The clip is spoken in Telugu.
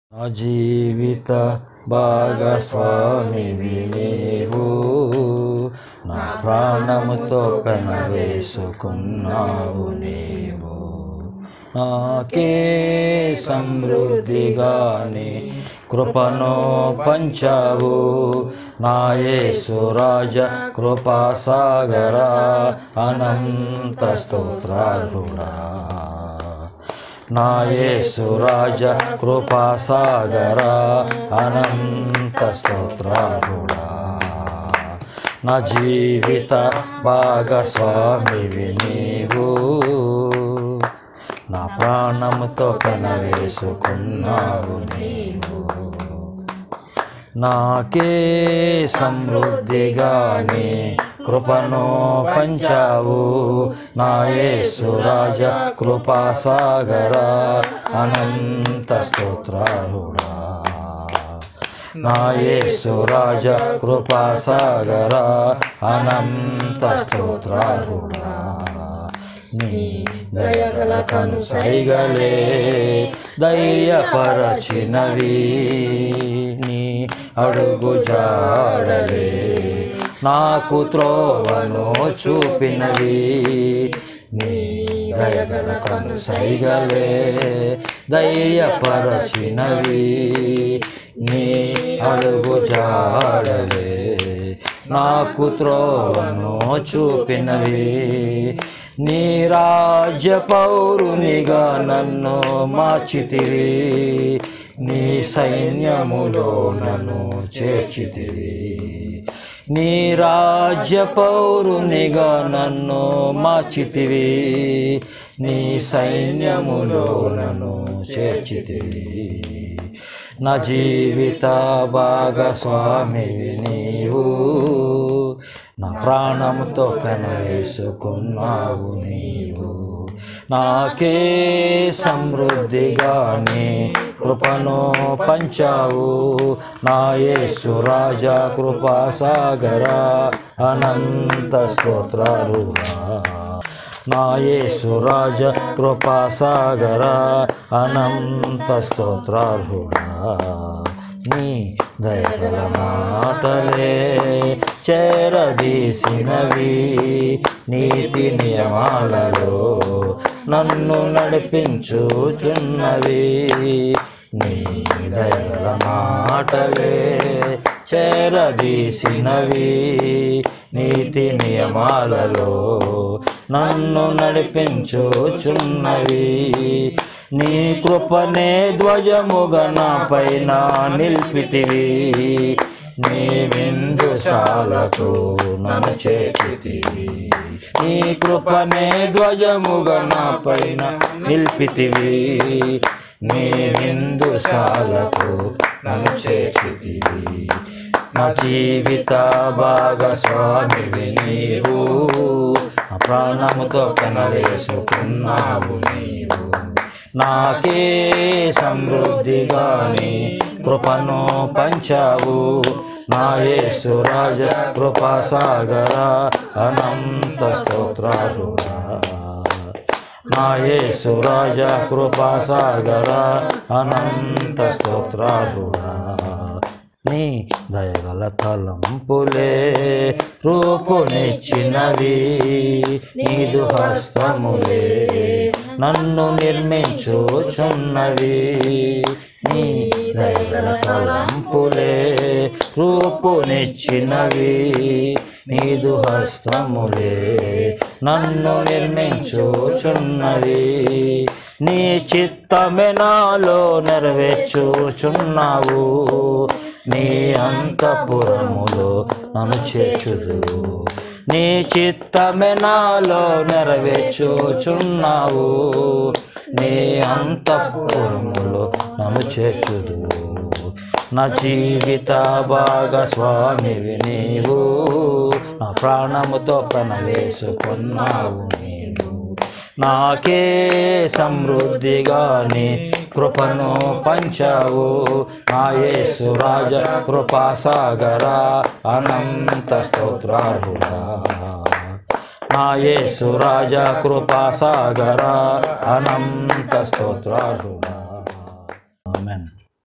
నా జీవిత భాగస్వామివి నీవు, నా ప్రాణముతో పెనవేసుకున్నావు నీవు. నాకే సమృద్ధిగాని కృపను పంచావు, నా యేసు రాజ కృపాసాగరా, అనంత స్తోత్రార్హుడా. నా యేసు రాజ కృపాసాగరా, అనంత స్తోత్రార్హుడా. నా జీవిత భాగస్వామివి నీవు, నా ప్రాణముతో పెనవేసుకున్నావు నీవు. నాకే సమృద్ధిగాని కృపను పంచావు, నా యేసు రాజ కృపాసాగరా, అనంత స్తోత్రార్హుడా. నా యేసు రాజ కృపాసాగరా, అనంత స్తోత్రార్హుడా. నీ దయగల కను సైగలే ధైర్యపరచినవి, నీ అడుగు జాడలే నాకు త్రోవను చూపినవి. నీ దయగల కను సైగలే ధైర్యపరచినవి, నీ అడుగు జాడలే నాకు త్రోవను చూపినవి. నీ రాజ్య పౌరునిగా నన్ను మార్చితివి, నీ సైన్యములో నన్ను చేర్చితివి. నీ రాజ్య పౌరునిగా నన్ను మార్చితివి, నీ సైన్యములో నన్ను చేర్చితివి. నా జీవిత భాగస్వామివి నీవు, నా ప్రాణముతో పెనవేసుకున్నావు నీవు. నాకే సమృద్ధిగాని కృపను పంచావు, నా యేసు రాజా కృపాసాగరా, అనంత స్తోత్రార్హుడా. నా యేసు రాజ కృపాసాగరా, అనంత స్తోత్రార్హుడా. నీ దయగల మాటలే చేరదీసినవి, నీతి నియమాలలో నన్ను నడిపించుచున్నవి. నీ దయగల మాటలే చేరదీసినవి, నీతి నియమాలలో నన్ను నడిపించుచున్నవి. నీ కృపనే ధ్వజముగా నా పైన నిల్పితివి, నీ విందుశాలకు నన్ను చేర్చితివి. నీ కృపనే ధ్వజముగా నా పైన నిల్పితివి, నీ విందుశాలకు నన్ను చేర్చితివి. నా జీవిత భాగస్వామివి నీవు, నా ప్రాణముతో పెనవేసుకున్నావు నీవు. నాకే సమృద్ధిగాని కృపను పంచావు, నా యేసు రాజ కృపాసాగరా, అనంత స్తోత్రార్హుడా. నా యేసు రాజ కృపాసాగరా, అనంత స్తోత్రార్హుడా. నీ దయగల తలంపులే రూపునిచ్చినవి, నీదు హస్తములే నన్ను నిర్మించుచున్నవి. నీ దయగల తలంపులే రూపునిచ్చినవి, నీదు హస్తములే నన్ను నిర్మించుచున్నవి. నీ చిత్తమే నాలో నెరవేర్చుచున్నావు, నీ అంతఃపురములో నన్ను చేర్చుదువు. నీ చిత్తమే నాలో నెరవేర్చుచున్నావు, నీ అంతఃపురములో నన్ను చేర్చుదువు. నా జీవిత భాగస్వామివి నీవు, నా ప్రాణముతో పెనవేసుకున్నావు నీవు. నాకే సమృద్ధిగాని కృపను పంచావు, నా యేసు రాజ కృపాసాగరా, అనంత స్తోత్రార్హుడా. నా యేసు రాజా కృపాసాగరా, అనంత స్తోత్రార్హుడా.